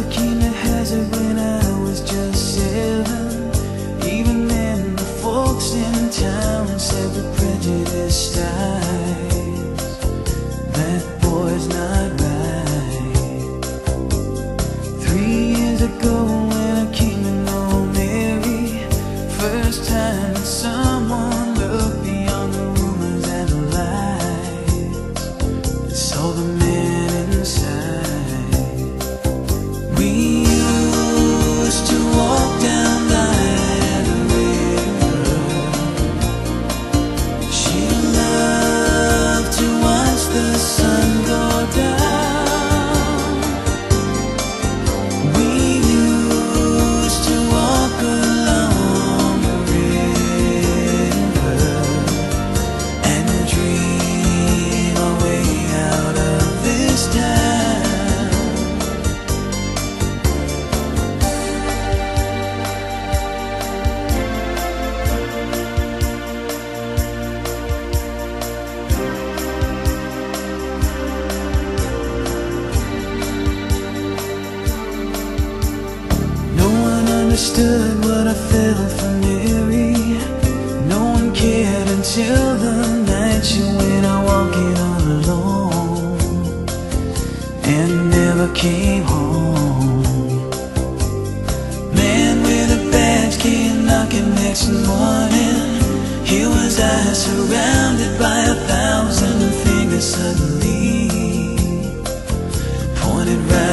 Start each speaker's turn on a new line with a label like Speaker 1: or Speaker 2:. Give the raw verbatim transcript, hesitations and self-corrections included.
Speaker 1: mother came to hazard when I was just seven. Even then the folks in town said with prejudiced eyes, that boy's not right. Three years ago when I came to know Mary, first time that someone looked beyond the rumors and the lies and saw the man inside. We used to walk down by the river. She loved to watch the sun go down. We used to walk along the river and dream our way out of this town. Understood what I felt for Mary. No one cared until the night she went out walking all alone and never came home. Man with a badge came knocking next morning. Here was I surrounded by a thousand fingers suddenly pointed right